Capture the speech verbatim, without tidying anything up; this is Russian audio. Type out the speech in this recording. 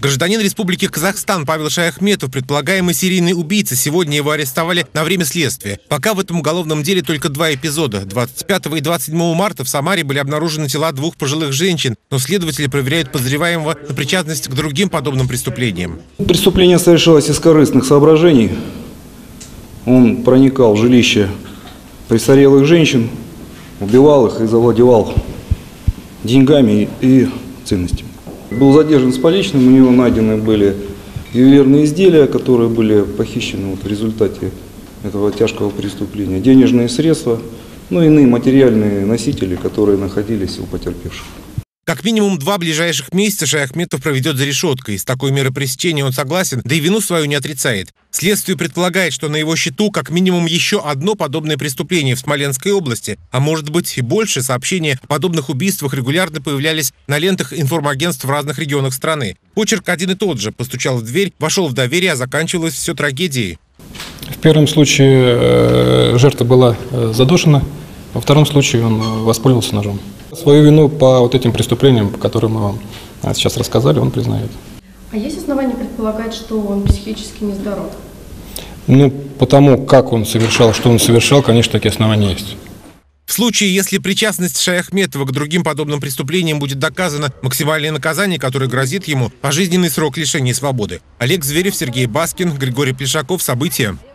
Гражданин Республики Казахстан Павел Шаяхметов, предполагаемый серийный убийца, сегодня его арестовали на время следствия. Пока в этом уголовном деле только два эпизода. двадцать пятого и двадцать седьмого марта в Самаре были обнаружены тела двух пожилых женщин, но следователи проверяют подозреваемого на причастность к другим подобным преступлениям. Преступление совершалось из корыстных соображений. Он проникал в жилище престарелых женщин, убивал их и завладевал деньгами и ценностями. Был задержан с поличным, у него найдены были ювелирные изделия, которые были похищены вот в результате этого тяжкого преступления, денежные средства, ну и иные материальные носители, которые находились у потерпевших. Как минимум два ближайших месяца Шаяхметов проведет за решеткой. С такой мерой пресечения он согласен, да и вину свою не отрицает. Следствие предполагает, что на его счету как минимум еще одно подобное преступление в Смоленской области, а может быть и больше. Сообщения о подобных убийствах регулярно появлялись на лентах информагентств в разных регионах страны. Почерк один и тот же. Постучал в дверь, вошел в доверие, а заканчивалось все трагедией. В первом случае жертва была задушена, во втором случае он воспользовался ножом. Свою вину по вот этим преступлениям, по которым мы вам сейчас рассказали, он признает. А есть основания предполагать, что он психически нездоров? Ну, потому как он совершал, что он совершал, конечно, такие основания есть. В случае, если причастность Шаяхметова к другим подобным преступлениям будет доказана, максимальное наказание, которое грозит ему, пожизненный срок лишения свободы. Олег Зверев, Сергей Баскин, Григорий Плешаков. События.